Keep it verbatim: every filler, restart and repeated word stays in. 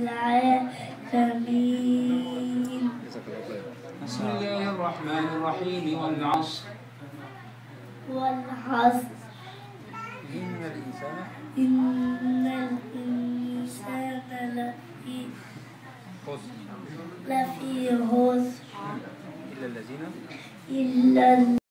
العالمين. بسم الله الرحمن الرحيم. والعصر والعصر إن الإنسان إن الإنسان لفي خسر لفي خسر إلا الذين إلا